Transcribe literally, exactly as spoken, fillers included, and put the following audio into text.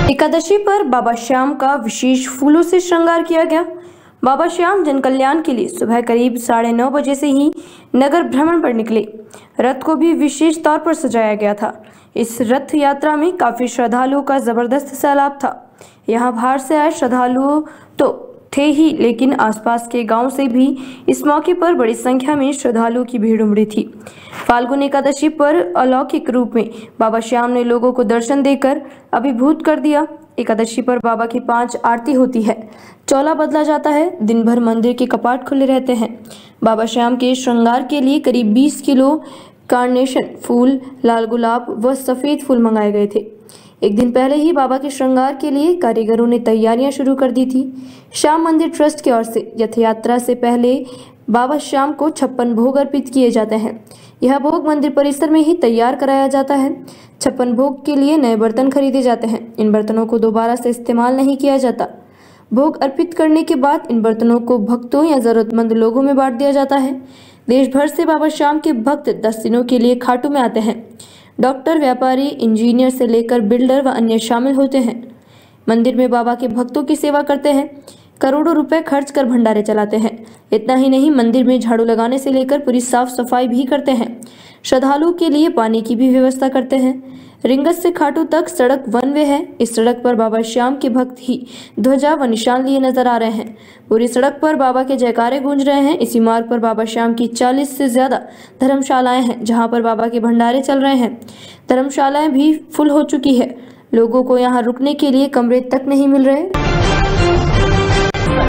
एकादशी पर बाबा श्याम का विशेष फूलों से श्रृंगार किया गया। बाबा श्याम जन कल्याण के लिए सुबह करीब साढ़े नौ बजे से ही नगर भ्रमण पर निकले। रथ को भी विशेष तौर पर सजाया गया था। इस रथ यात्रा में काफी श्रद्धालुओं का जबरदस्त सैलाब था। यहाँ बाहर से आए श्रद्धालुओं तो थे ही, लेकिन आसपास के गांव से भी इस मौके पर बड़ी संख्या में श्रद्धालुओं की भीड़ उमड़ी थी। फाल्गुन एकादशी पर अलौकिक रूप में बाबा श्याम ने लोगों को दर्शन देकर अभिभूत कर दिया। एकादशी पर बाबा की पांच आरती होती है, चौला बदला जाता है, दिन भर मंदिर के कपाट खुले रहते हैं। बाबा श्याम के श्रृंगार के लिए करीब बीस किलो कार्नेशन फूल, लाल गुलाब व सफेद फूल मंगाए गए थे। एक दिन पहले ही बाबा के श्रृंगार के लिए कारीगरों ने तैयारियां शुरू कर दी थी। श्याम मंदिर ट्रस्ट की ओर से रथ यात्रा से पहले बाबा श्याम को छप्पन भोग अर्पित किए जाते हैं। यह भोग मंदिर परिसर में ही तैयार कराया जाता है। छप्पन भोग के लिए नए बर्तन खरीदे जाते हैं। इन बर्तनों को दोबारा से इस्तेमाल नहीं किया जाता। भोग अर्पित करने के बाद इन बर्तनों को भक्तों या जरूरतमंद लोगों में बांट दिया जाता है। देश भर से बाबा श्याम के भक्त दस दिनों के लिए खाटू में आते हैं। डॉक्टर, व्यापारी, इंजीनियर से लेकर बिल्डर व अन्य शामिल होते हैं। मंदिर में बाबा के भक्तों की सेवा करते हैं। करोड़ों रुपए खर्च कर भंडारे चलाते हैं। इतना ही नहीं, मंदिर में झाड़ू लगाने से लेकर पूरी साफ सफाई भी करते हैं। श्रद्धालुओं के लिए पानी की भी व्यवस्था करते हैं। रिंगत से खाटू तक सड़क वन वे है। इस सड़क पर बाबा श्याम के भक्त ही ध्वजा व निशान लिए नजर आ रहे हैं। पूरी सड़क पर बाबा के जयकारे गूंज रहे हैं। इसी मार्ग पर बाबा श्याम की चालीस से ज्यादा धर्मशालाएं हैं, जहां पर बाबा के भंडारे चल रहे हैं। धर्मशालाएं भी फुल हो चुकी है। लोगों को यहाँ रुकने के लिए कमरे तक नहीं मिल रहे।